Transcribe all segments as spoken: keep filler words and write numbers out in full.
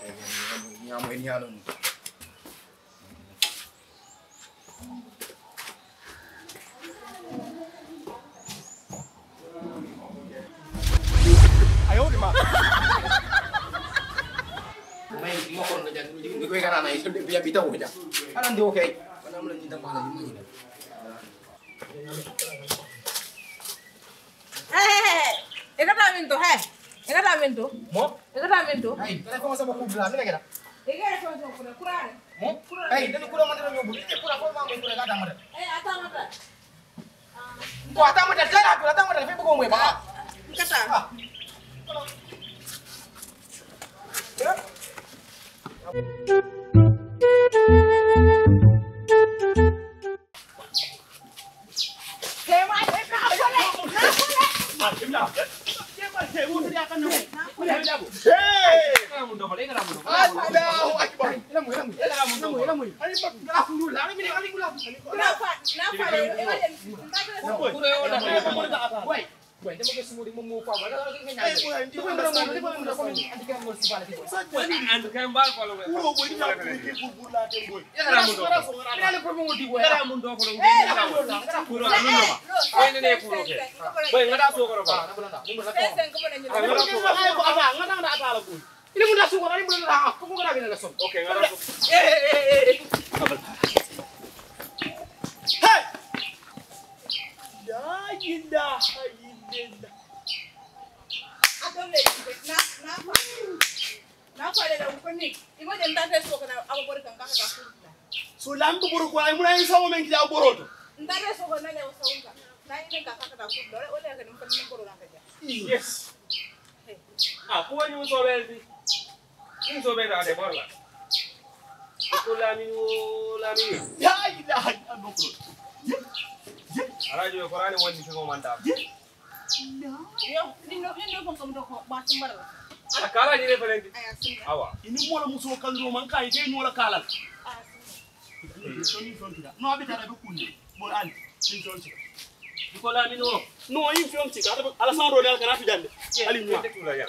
Nyamo ini halon. Ayo di mana? Main mau kon ngajak di gue kan anak itu dia bita aja. Anan dia oke. Mana mulai nyita malah ini. Eh, eka ta minto, he. Eka ta minto. Mo? Eka ta minto. Hai, kena kau masa mau kubla, mina kena. Eka eka ta kura kura. Mo? Hai, dan kura mana yang nyobul? Ini kura kura mau kura kata mana? Eh, ata mata. Kau ata mana? Jangan aku ata mana? Tapi bukan gue, Pak. Kata. Ya? Kema, eka apa le? Ah, kimla. Hey! Kamu double, kamu double. Allahu Akbar. Ilamu, ilamu. Ilamu, ilamu. Ani pak gerak dulu. Ani mini kali gula. Kenapa? Kenapa le? Eka le. Kure ona kamu ada apa? Woi. Woi, dia mau semua di mau apa? Ada lagi nyanyi. Eh, woi, dia mau mau dia mau mau anti kamu mesti balik. Wani and kamu bal kalau. Buru boy dia nak pergi buru lah tem boy. Ya kamu double. Dia ada perlu mau di boy. Kamu double. Kuro anu nama. Ini nih kuro ke. Boy, ngada suka karo ba. Sen ko na Ini mau apa? Ngada ngada apa lagu. Ini mau dah suka, ini mau dah. Aku mau ngada gini langsung. Oke, ngada suka. Eh, eh, eh. Hey! Ya, indah. Adole na na fa. Na fa le da ukoni. Imo de ndante so kana abobor kan ka ka furta. So lambu buru ko ay muna yin sawo men ki boroto. Ndante so kana le usawunga. Na ine ka ka ka furta. Ole ka nim kan boro na ka ja. Yes. Ah, ko wani mun so beldi. Mun so belda de borla. Ko lami o lami. Ya ilaha illallah. Arajo ko rani wonni ko manda. Yo, nindo nindo ko kam do ko ba tumbar. Ala kala ni referenti. Aya singa. Awa. Ini mola muso kan do man kai te nola kala. Ah. No abi tara be kunde. Bo an. Sin ton ci. Ko lami no. No yin fiom ci ka ala san ro dal kana fi jande. Ali ñu. Ya.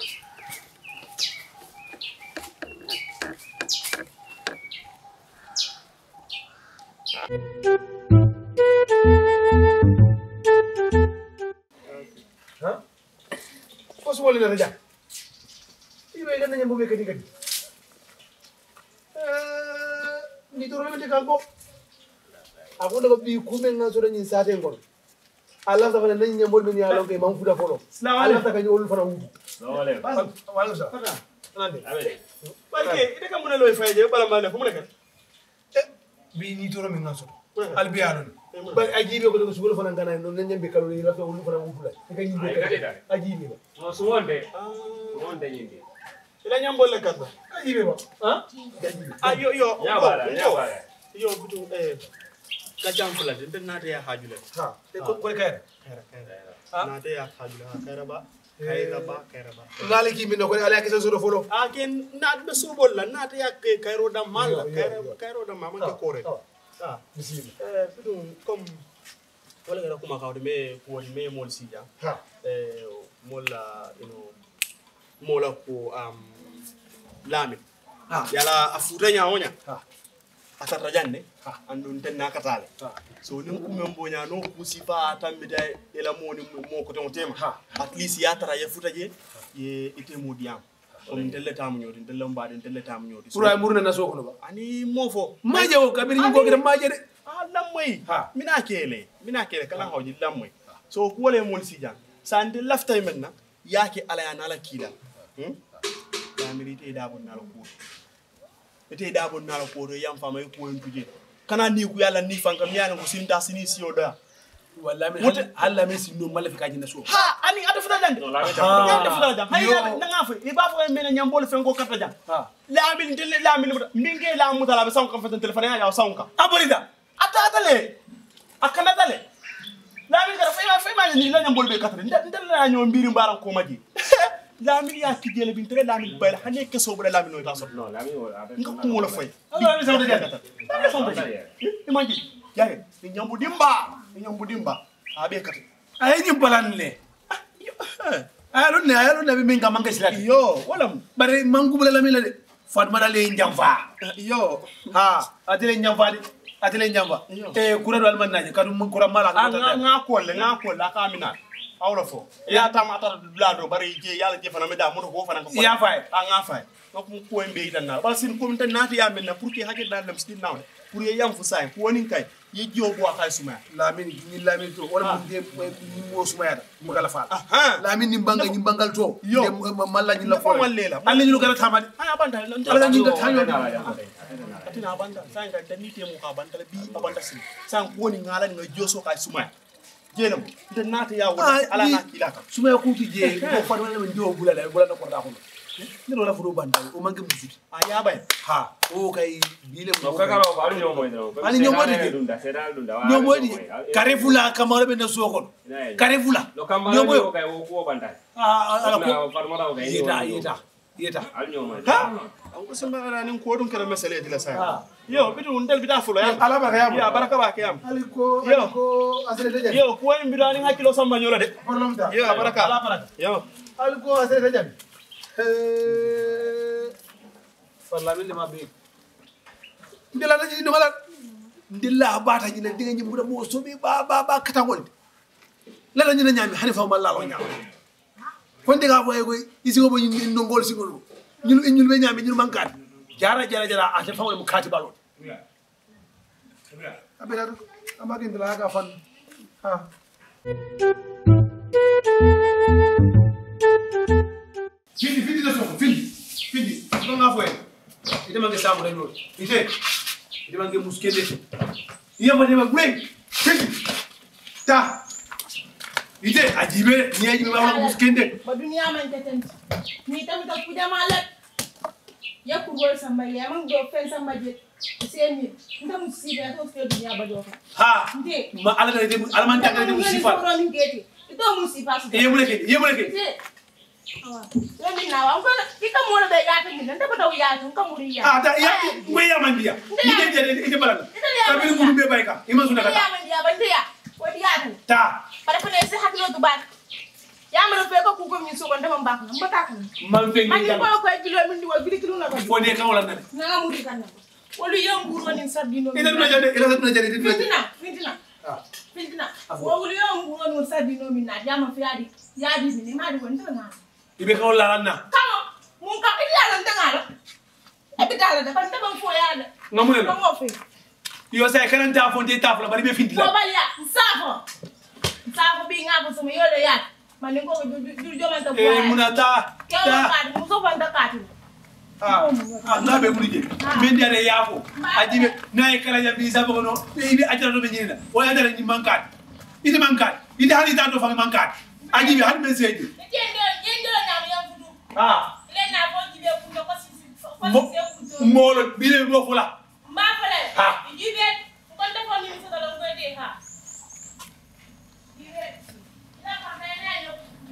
Hah? Ko so wala na raja. Ibe ga nañu mbube kadi kadi. Eh, ni to remete kanko. Ako daga bi kume nga so dañi sate ngol. Allah ta fana nañu ñambol men ya lonke man fuda folo. Allah ta kañu ol fana wudu. No wale. Wala sa. Nande. Abe. Barke ide kam muna loy faye bala mane fu mu nekk. Eh, bi ni to remen nga so. Albiyanon. Ba ajibe ko daga su fana ngana non nañu be kalori la to ol fana wudu la. Ka ñimbe ajibe ba. No suwonde. Suwonde nyindi. Ila ñambol la kat ba. Ajibe ba. Ha? Ayo yo. Ya bala, ya bala. Yo butu eh ka jam fula de nata ya hajule. Ha. Te ko ko kayra. Kayra kayra. Nata ya hajule ha kayra ba. Kayra ba kayra ba. Ngali ki min ko ala ke so do folo. Ah ken nata be so bol la nata ya kayro da mal kayra kayro da mama ke kore. Ah, bismillah. Eh butu comme wala ngara kuma kawde me ko woni me mol sija. Ha. Eh mola ino mola ko am lami. Ha. Yala afuta nyaonya. Ha. Atata jande andun ten nakatale so nim ko membo nya no kusifa tambita ela moni mo ko ton tema at least ya tara ya futaje ye ite modiam on telle tam nyodi telle mbaade telle tam nyodi sura murna na soko no ba ani mofo maje o kabiri ngo gida maje de ah lamoy mina kele mina kele kala hawji lamoy so ko wole mon sijan sande laftay menna yake ala ya nala kila hmm la milite da bon nala ko ete da bon nala ko do yam fama ko en tuje kana ni ku yalla ni fanka mi yana ko sinda sini siyo da wallahi min halla min sinno mala fi kaji na so ha ani ata fata jang la ata fata jang hay na nga fa e ba fo men nyambol fengo kata jang ha la min delle la min minge la mutala be sanka fa telephone ya sanka abolida ata ata le akana tale la min gara fa fa ma ni la nyambol be kata ndel la nyo mbiri mbaran ko maji la min ya kijele bin tere la min bayla hane ke so bula la min no ta so No, la mi wala. nga ko mo la fay ala sa de kata ala sa de imagine yare ni nyambu dimba ni nyambu dimba abe kata ay ni balanle ay lo ne ay lo ne be min ga manga silati yo wala bare mangu bula la mi la de Fatma dale njamfa yo ha atele njamfa di atele njamfa eh kura do alman naje kadu mun kura mala nga nga kolle nga kolle aka mina awla fo ya tamata la do bari je yalla je fana me da mo ko fana ko ya fay a nga fay donc mu ko mbe tan na bal sin ko tan nati ya men na pour que haje dal lam sin naw pour ye yam fu say ko woni kay ye jiyo bo akay suma lamin ni lamin to wala mun de ni mo suma ya mu kala fa aha lamin ni banga ni bangal to Yo. malla ni la fo Ko mallela alle ñu gëna tamade aya banta ala ñu ga tanyo atina banta sanga dani te mu ka banta bi abanta sin sang woni ngala nga joso kay suma jelam de nata ya wona ala na kilaka suma ko ti je ko fa wala men dio bulala bulala ko da ko ni wala fu do banda o mangi musiki aya bay ha o kay bile no kaka ro ali nyomo ndo Ali nyomo de. dunda sedal dunda nyomodi karefula kamara be na sokon karefula lo kamara yo kay wo ko banda ah ala ko farmara ko yeta yeta yeta ali nyomo ha ko sama ara nin ko dum kala mesale dila sa yo bitu ndel bita fulo ya ala ba yam ya baraka ba kayam aliko Yo. aliko asere de yo ko en bidani hakilo samba nyola de problem da yo baraka ala baraka yo aliko asere de eh parlament ma be ndela na ni wala ndilla bata ni dinga ñi mu da mo sobi ba ba ba katangol la la ñu na ñami hanifa ma la lo ñam kon diga boy ko isi ko bo ñu ndongol si ngol ñu ñu be ñami ñu mankat jara jara jara a fa mu kati balon abela amake ndila ga fan ha fini fini na soko fini fini ko nga foye ite mangi samu rek lo ite ite mangi muskende iya ma dema gwe fini ta ite ajibe ni ajibe ma muskende ba duniya man ta tanti ni ta muta kuja malat ya ku gol samba ya man do fen samba je sai ni nda musiba to sai duniya ba do ha nde ma ala da ite ala man ta da musifa ko min gete ito musiba su iye mu leke iye mu leke Yo ni na wa ngala ika mo le ya ta ni nda ba do ya tun ka muri ya ah ta ya ngwe ya man dia ni de de ite balana ka bi mu be bayka ima suna ya kata man ya ban dia ko dia ta ta para ko ne se hakilo du ba ya ma fe ko ku ko min so ko ndama mbak na mbaka kan man fe man ni ko ko kilo min di wa bi kilo na ko fo ne ka wala na na muri kan na wolu yamburo ni sardino ite dum na jade ila dum na jade ite fitina fitina fitina wolu yamburo ni sardino min na jama fi yadi yadi ni ma di won tana ibe ka wala na kama mun ka ila lan tanga la e bi dala da ban taban fo ya da ngamule ko no mo fi yo sai kan ta fo de ta fla bari be finti ko la ba ya safo safo bi nga ko so yo le ya man ko du jo man ta eh boy munata ke mo ka mu so ban ta ka ti ah ah na be mulije men dia de yafo ajibe nay kala ya bi sa bono be ibe ajara do be nyina o ya dara ni mankat ite mankat ite hali ta do fa mankat ajibe han be seji yende yende la na ya fudu ah le na bo ji be ku ko si ko si se ku molo bile mo fula ma fele Ha. jibe ko defo ni so da ko de ha jibe la ka na na yo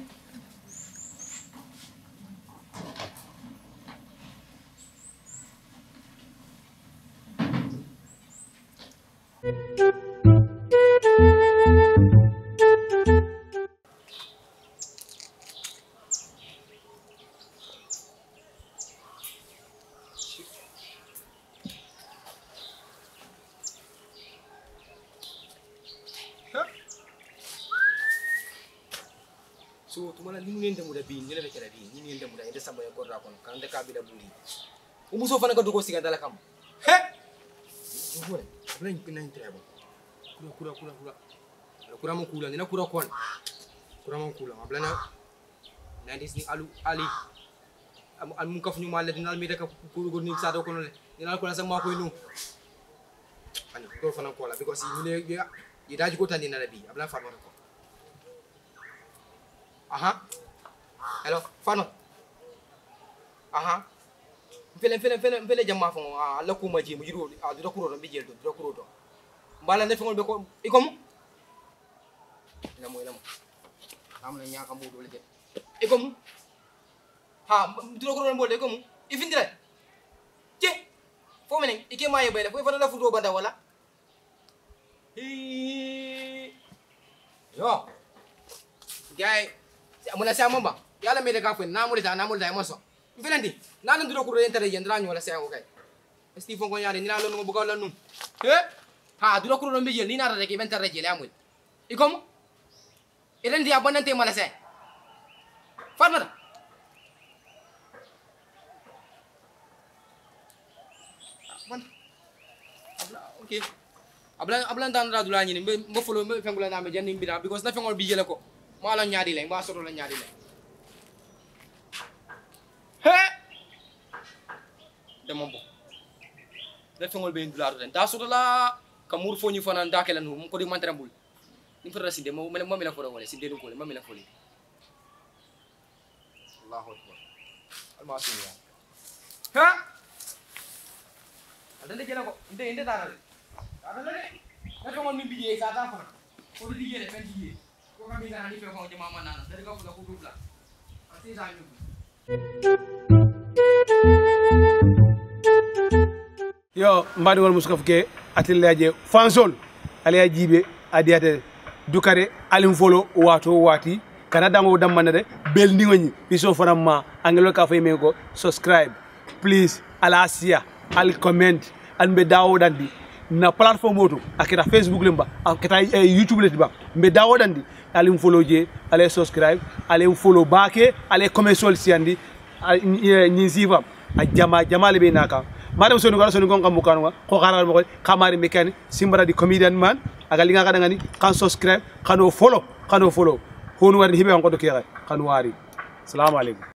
so tumana limu nende muda bi ni lebe kera bi ni nende muda ende samba ya gorra kono kan de kabila buri o muso fana ka dogo siga dala kam he ngore ablan pina intrebo kura kura kura kura kura mo kula ni na kura kon kura mo kula ablana nandis ni alu ali am am mun kafnu mal dinal mi de ka ko go ni sa do kono le dinal ko na sama ko nu ani ko fana ko la because ni le ya yidaji ko tandi na bi ablan fa ko aha hello fano aha fele fele fele fele jamma fo ala ko maji mu jiro a dura kuro do be jeldo dura kuro do mbala ne fengol be ko ikom ina mo ina mo am na nyaaka mo do le je ikom ha dura kuro do de ikom ifindire je fo menen ike maye bayla fo fana la fudo banda wala hi yo gay amuna sama ba yala me de ka fen namul ta namul ta mo so Mfelendi, na nan duro kuro entere yen dra nyola sen okay. Stephen ko nyaade ni na lonu bugaw la num. He? Ha, duro kuro mbi yel ni na rek ben tere jele amul. Ikom? Eden dia abonante mala sen. Farmata. Okay. Ablan ablan dan ra dula ni mbe follow mbe fengula na me janni mbira because na fengol bi jele ko. Ma la nyaadi le, ma soro la nyaadi le. He! Demombo. Da fengol be ndula den. Da soro la kamur fo ni fana ndakela no ko di mantere mbul. Ni fara sinde mo mo mi la foro wala sinde ko le mo mi la foli. Allahu akbar. Alma sunya. Ha! Ada le jela ko. Inde inde dara le. Ada le. Da fengol mi biye sa ta fana. Ko di biye le fen biye. Ko ka mi dara ni fe ko jama manana. Da ga ko la ko dubla. Asi sa ñu. Yo mbadi wal muskaf ke atelier fansol aliya jibe adiate dukare alim folo wato wati kana dango dammanade bel ndingoni biso fanama angelo ka fay men ko subscribe please ala asia al comment al be dawo dandi na platform moto akita Facebook lemba akita YouTube letiba be dawo dandi alim follow je ale subscribe ale follow baake ale commercial siandi ni sifa a jama jama le be naka madam sonu gara sonu gonga mukanu ko xaral mo xamari mekani simbara di comedian man aga linga kada ngani kan subscribe kano follow kano follow honu warni hibe on ko do kere kanu wari assalamu alaikum